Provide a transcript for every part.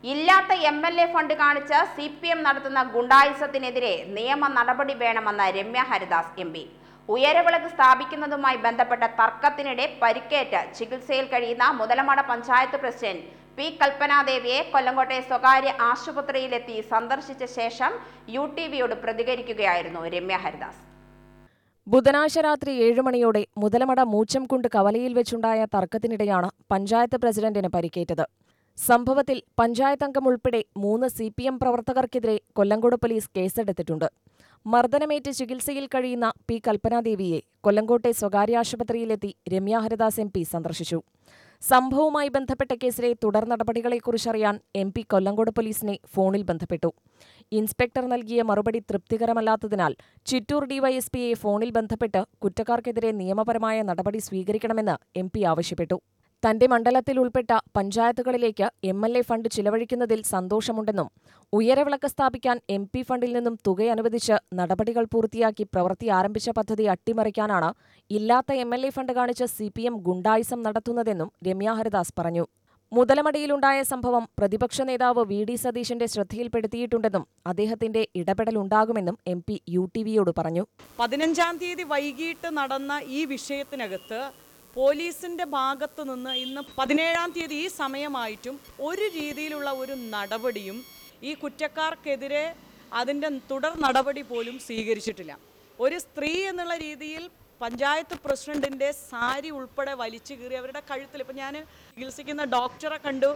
ഇല്ലാത്ത MLA fund കാണിച്ച് CPM നടത്തുന്ന ഗുണ്ടായിസത്തിനെതിരെ നിയമ നടപടി വേണമെന്ന് രമ്യ ഹരിദാസ് MP. ഉയരവിളക്ക് സ്ഥാപിക്കുന്നതുമായി ബന്ധപ്പെട്ട തർക്കത്തിനിടെ പരിക്കേറ്റ് ചികിത്സയിൽ കഴിയുന്ന മുതലമട പഞ്ചായത്ത് പ്രസിഡന്റ് P. കൽപ്പനാദേവിയെ കൊല്ലങ്കോട്ടെ സ്വകാര്യ ആശുപത്രിയിലെത്തി സന്ദർശിച്ച ശേഷം UTVയോട് പ്രതികരിക്കുകയായിരുന്നു രമ്യ ഹരിദാസ്. ബുധനാഴ്ച രാത്രി 7 മണിയോടെ മുതലമട മൂച്ചംകുണ്ട് കവലയിൽ വെച്ചുണ്ടായ തർക്കത്തിനിടെയാണ് പഞ്ചായത്ത് പ്രസിഡന്റിന് പരിക്കേറ്റത്. സംഭവത്തിൽ പഞ്ചായത്ത് അംഗം ഉൾപ്പെടെ 3 CPM പ്രവർത്തകർക്കെതിരെ കൊല്ലങ്കോട് പോലീസ് കേസെടുത്തിട്ടുണ്ട്. മർദ്ദനമേറ്റ് ചികിത്സയിൽ കഴിയുന്ന P. കൽപ്പനാദേവിയെ കൊല്ലങ്കോട്ടെ സ്വകാര്യ ആശുപത്രിയിലെത്തി രമ്യ ഹരിദാസ് MP സന്ദർശിച്ചു. സംഭവവുമായി ബന്ധപ്പെട്ട കേസിലെ തുടർ നടപടികളെക്കുറിച്ചറിയാൻ MP കൊല്ലങ്കോട് പോലീസിനെ ഫോണിൽ ബന്ധപ്പെട്ടു. ഇൻസ്പെക്ടർ നൽകിയ മറുപടി തൃപ്തികരമല്ലാത്തതിനാൽ ചിറ്റൂർ DYSPയെ ഫോണിൽ ബന്ധപ്പെട്ട് കുറ്റക്കാർക്കെതിരെ നിയമപരമായ നടപടി സ്വീകരിക്കണമെന്ന് MP ആവശ്യപ്പെട്ടു. തന്റെ മണ്ഡലത്തിൽ ഉൾപ്പെട്ട പഞ്ചായത്തുകളിലേക്ക് MLA ഫണ്ട് ചിലവഴിക്കുന്നതിൽ സന്തോഷമുണ്ടെന്നും ഉയരവിളക്ക് സ്ഥാപിക്കാൻ MP ഫണ്ടിൽ നിന്നും തുക അനുവദിച്ച് നടപടികൾ പൂർത്തിയാക്കി പ്രവൃത്തി ആരംഭിച്ച പദ്ധതി അട്ടിമറിക്കാനാണ് ഇല്ലാത്ത MLA ഫണ്ട് കാണിച്ച് CPM ഗുണ്ടായിസം നടത്തുന്നതെന്നും രമ്യ ഹരിദാസ് പറഞ്ഞു. മുതലമടയിലുണ്ടായ സംഭവം പ്രതിപക്ഷ നേതാവ് VD സതീശന്റെ ശ്രദ്ധയിൽപ്പെടുത്തിയിട്ടുണ്ടെന്നും അദ്ദേഹത്തിന്റെ ഇടപെടലുണ്ടാകുമെന്നും MP UTVയോട് പറഞ്ഞു. 15-ാം തീയതി വൈകിട്ട് നടന്ന ഈ വിഷയത്തിനകത്ത് പോലീസിന്റെ ഭാഗത്തു നിന്ന് ഇന്ന് 17-ാം തീയതി ഈ സമയമായിട്ടും ഒരു രീതിയിലുള്ള ഒരു നടപടിയും ഈ കുറ്റക്കാർക്കെതിരെ അതിൻ്റെ തുടർ നടപടി പോലും സ്വീകരിച്ചിട്ടില്ല. ഒരു സ്ത്രീ എന്നുള്ള രീതിയിൽ പഞ്ചായത്ത് പ്രസിഡന്റിൻ്റെ സാരി ഉൾപ്പെടെ വലിച്ചു കീറി അവരുടെ കഴുത്തിൽ, ഇപ്പം ഞാൻ ചികിത്സിക്കുന്ന ഡോക്ടറെ കണ്ടു,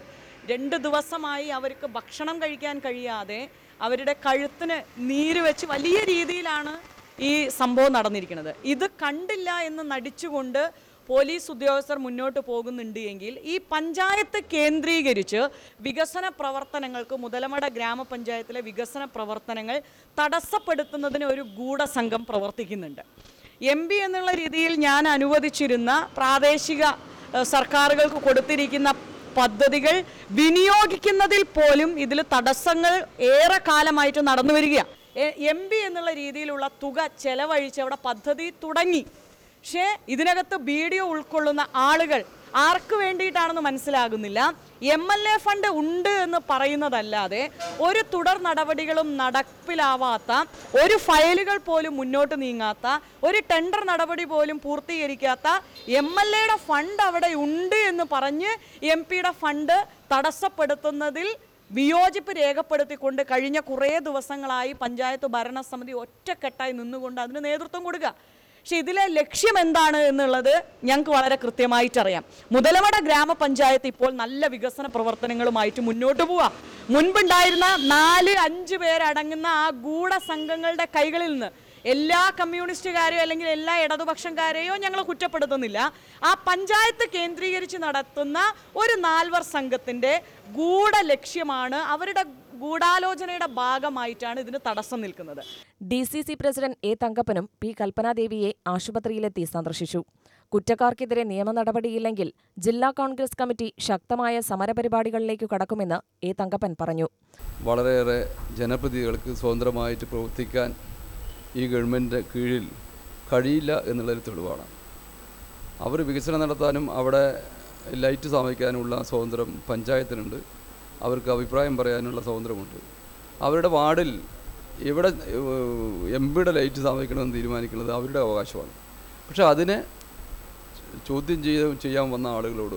2 ദിവസമായി അവർക്ക് ഭക്ഷണം കഴിക്കാൻ കഴിയാതെ അവരുടെ കഴുത്തിന് നീര് വെച്ച് വലിയ രീതിയിലാണ് ഈ സംഭവം നടന്നിരിക്കുന്നത്. ഇത് കണ്ടില്ല എന്ന് നടിച്ചുകൊണ്ട് പോലീസ് ഉദ്യോഗസ്ഥർ മുന്നോട്ട് പോകുന്നുണ്ട് എങ്കിൽ ഈ പഞ്ചായത്ത് കേന്ദ്രീകരിച്ച് വികസന പ്രവർത്തനങ്ങൾക്ക് മുതലമട ഗ്രാമപഞ്ചായത്തിലെ വികസന പ്രവർത്തനങ്ങൾ തടസ്സപ്പെടുത്തുന്നതിന് ഒരു ഗൂഢസംഘം പ്രവർത്തിക്കുന്നുണ്ട്. MP എന്നുള്ള രീതിയിൽ ഞാൻ അനുവദിച്ചിരുന്ന പ്രാദേശിക സർക്കാരുകൾക്ക് കൊടുത്തിരിക്കുന്ന പദ്ധതികൾ വിനിയോഗിക്കുന്നതിൽ പോലും ഇതിൽ തടസ്സങ്ങൾ ഏറെ കാലമായിട്ട് നടന്നു വരികയാണ്. MP എന്നുള്ള രീതിയിലുള്ള തുക ചെലവഴിച്ച് അവിടെ പദ്ധതി തുടങ്ങി. പക്ഷേ ഇതിനകത്ത് വീഡിയോ ഉൾക്കൊള്ളുന്ന ആളുകൾ ആർക്ക് വേണ്ടിയിട്ടാണെന്ന് മനസ്സിലാകുന്നില്ല. MLA ഫണ്ട് ഉണ്ട് എന്ന് പറയുന്നതല്ലാതെ ഒരു തുടർ നടപടികളും നടപ്പിലാവാത്ത, ഒരു ഫയലുകൾ പോലും മുന്നോട്ട് നീങ്ങാത്ത, ഒരു ടെൻഡർ നടപടി പോലും പൂർത്തീകരിക്കാത്ത MLAയുടെ ഫണ്ട് അവിടെ ഉണ്ട് എന്ന് പറഞ്ഞ് MPയുടെ ഫണ്ട് തടസ്സപ്പെടുത്തുന്നതിൽ വിയോജിപ്പ് രേഖപ്പെടുത്തിക്കൊണ്ട് കഴിഞ്ഞ കുറേ ദിവസങ്ങളായി പഞ്ചായത്ത് ഭരണസമിതി ഒറ്റക്കെട്ടായി നിന്നുകൊണ്ട് അതിന് നേതൃത്വം കൊടുക്കുക. പക്ഷെ ഇതിലെ ലക്ഷ്യം എന്താണ് എന്നുള്ളത് ഞങ്ങൾക്ക് വളരെ കൃത്യമായിട്ടറിയാം. മുതലമട ഗ്രാമപഞ്ചായത്ത് ഇപ്പോൾ നല്ല വികസന പ്രവർത്തനങ്ങളുമായിട്ട് മുന്നോട്ട് പോവാം. മുൻപുണ്ടായിരുന്ന 4-5 പേരടങ്ങുന്ന ആ ഗൂഢസംഘങ്ങളുടെ കൈകളിൽ നിന്ന് എല്ലാ കമ്മ്യൂണിസ്റ്റുകാരെയോ അല്ലെങ്കിൽ എല്ലാ ഇടതുപക്ഷക്കാരെയോ ഞങ്ങൾ കുറ്റപ്പെടുത്തുന്നില്ല. ആ പഞ്ചായത്ത് കേന്ദ്രീകരിച്ച് നടത്തുന്ന ഒരു 4 സംഘത്തിൻ്റെ ഗൂഢ ലക്ഷ്യമാണ്, അവരുടെ ഗൂഢാലോചനയുടെ ഭാഗമായിട്ടാണ് ഇതിന് തടസ്സം നിൽക്കുന്നത്. DCC president A. തങ്കപ്പനും P. കൽപ്പനാദേവിയെ ആശുപത്രിയിലെത്തി സന്ദർശിച്ചു. കുറ്റക്കാർക്കെതിരെ നിയമ നടപടിയില്ലെങ്കിൽ ജില്ലാ കോൺഗ്രസ് കമ്മിറ്റി ശക്തമായ സമരപരിപാടികളിലേക്ക് കടക്കുമെന്ന് A. തങ്കപ്പൻ പറഞ്ഞു. വളരെയേറെ ജനപ്രതിനിധികൾക്ക് സ്വതന്ത്രമായിട്ട് പ്രവർത്തിക്കാൻ ഈ ഗവൺമെൻറ് കീഴിൽ കഴിയില്ല എന്നുള്ളൊരു തെളിവാണ്. അവർ വികസനം നടത്താനും അവിടെ ലൈറ്റ് സ്ഥാപിക്കാനുമുള്ള സ്വാതന്ത്ര്യം പഞ്ചായത്തിനുണ്ട്. അവർക്ക് അഭിപ്രായം പറയാനുള്ള സ്വാതന്ത്ര്യമുണ്ട്. അവരുടെ വാർഡിൽ ഇവിടെ MPയുടെ ലൈറ്റ് സ്ഥാപിക്കണമെന്ന് തീരുമാനിക്കുന്നത് അവരുടെ അവകാശമാണ്. പക്ഷേ അതിനെ ചോദ്യം ചെയ്യാൻ വന്ന ആളുകളോട്,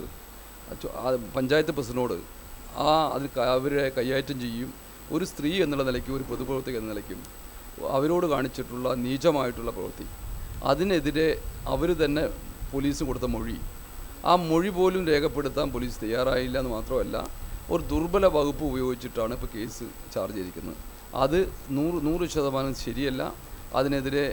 പഞ്ചായത്ത് പ്രസിഡന്റിനോട് അത് അവരെ കൈയാറ്റം ചെയ്യും. ഒരു സ്ത്രീ എന്നുള്ള നിലയ്ക്കും ഒരു പൊതുപ്രവർത്തക എന്ന നിലയ്ക്കും അവരോട് കാണിച്ചിട്ടുള്ള നീചമായിട്ടുള്ള പ്രവൃത്തി, അതിനെതിരെ അവർ തന്നെ പോലീസ് കൊടുത്ത മൊഴി, ആ മൊഴി പോലും രേഖപ്പെടുത്താൻ പോലീസ് തയ്യാറായില്ല എന്ന് മാത്രമല്ല, ഒരു ദുർബല വകുപ്പ് ഉപയോഗിച്ചിട്ടാണ് ഇപ്പോൾ കേസ് ചാർജ് ചെയ്തിരിക്കുന്നത്. അത് 100% ശരിയല്ല. അതിനെതിരെ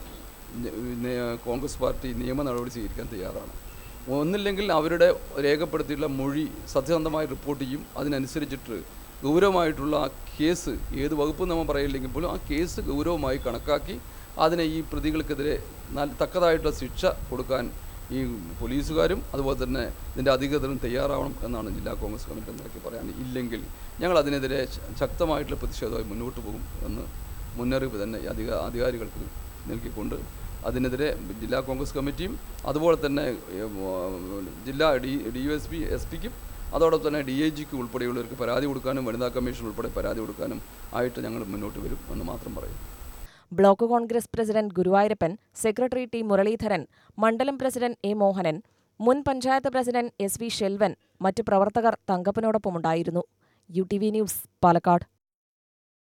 കോൺഗ്രസ് പാർട്ടി നിയമ നടപടി സ്വീകരിക്കാൻ തയ്യാറാണ്. ഒന്നില്ലെങ്കിൽ അവരുടെ രേഖപ്പെടുത്തിയിട്ടുള്ള മൊഴി സത്യസന്ധമായി റിപ്പോർട്ട് ചെയ്യും. അതിനനുസരിച്ചിട്ട് ഗൗരവമായിട്ടുള്ള കേസ്, ഏത് വകുപ്പ് നമ്മൾ പറയില്ലെങ്കിൽ പോലും ആ കേസ് ഗൗരവമായി കണക്കാക്കി അതിനെ ഈ പ്രതികൾക്കെതിരെ തക്കതായിട്ടുള്ള ശിക്ഷ കൊടുക്കാൻ ഈ പോലീസുകാരും അതുപോലെ തന്നെ ഇതിൻ്റെ അധികൃതരും തയ്യാറാവണം എന്നാണ് ജില്ലാ കോൺഗ്രസ് കമ്മിറ്റി എന്നൊക്കെ പറയാൻ. ഇല്ലെങ്കിൽ ഞങ്ങൾ അതിനെതിരെ ശക്തമായിട്ടുള്ള പ്രതിഷേധമായി മുന്നോട്ട് പോകും എന്ന് മുന്നറിയിപ്പ് തന്നെ അധികാരികൾക്ക് നൽകിക്കൊണ്ട് അതിനെതിരെ ജില്ലാ കോൺഗ്രസ് കമ്മിറ്റിയും അതുപോലെ തന്നെ ജില്ലാ DYSP SP-ക്കും അതോടൊപ്പം തന്നെ DIGക്ക് ഉൾപ്പെടെയുള്ളവർക്ക് പരാതി കൊടുക്കാനും വനിതാ കമ്മീഷൻ ഉൾപ്പെടെ പരാതി കൊടുക്കാനും ആയിട്ട് ഞങ്ങൾ മുന്നോട്ട് വരും എന്ന് മാത്രം പറയും. Block Congress president Guruvayurappan, secretary T Muraleedharan, മണ്ഡലം പ്രസിഡന്റ് A മോഹനൻ, മുൻ പഞ്ചായത്ത് പ്രസിഡന്റ് SV ഷെൽവൻ, മറ്റ് പ്രവർത്തകർ തങ്കപ്പനോടൊപ്പമുണ്ടായിരുന്നു. UTV news, Palakkad.